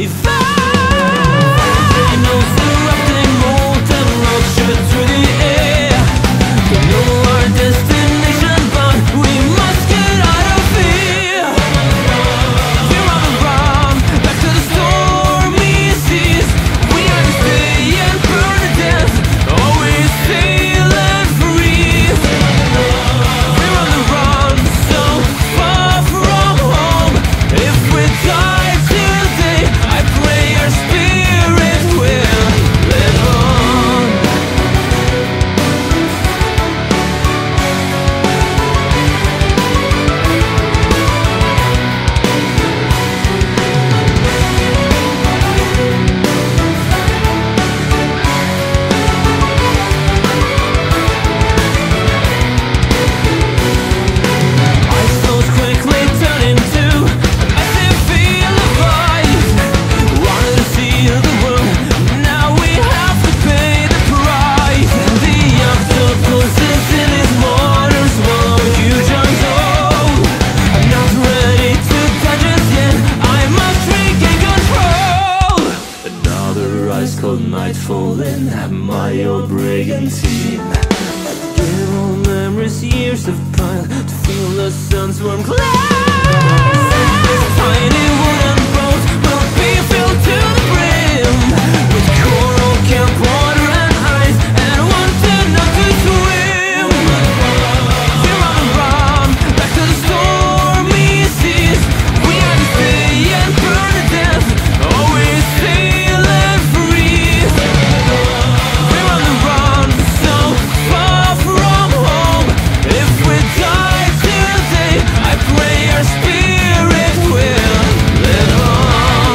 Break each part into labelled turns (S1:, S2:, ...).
S1: Night falling at my old brigantine. Give all memories years of pride to feel the sun's warm glare. Tiny wooden boats will be filled to the brim with coral, camp water and ice, and wanted not to swim. We're on the run, back to the stormy seas. We had to stay and burn to death, always sailing free. We're on the run, so far from home. If we die today, I pray our spirit will live on.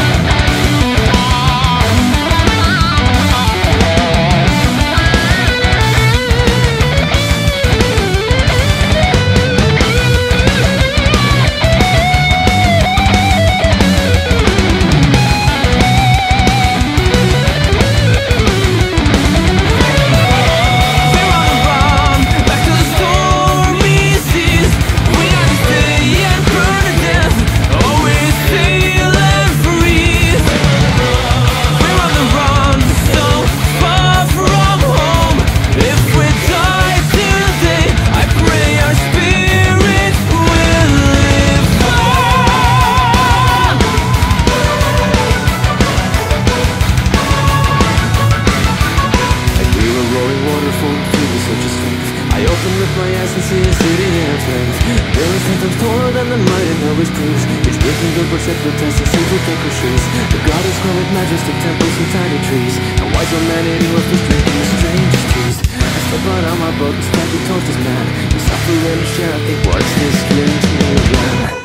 S1: I opened up my eyes and see a city in flames. There is nothing taller than the might and always proves each living good works at the test of sinful trees. The goddess called majestic temples and tiny trees, and wise old man eating with the strength in the strangest trees. I step out on my boat and stand towards this man. We suffer and share, I think what's this killing to me again.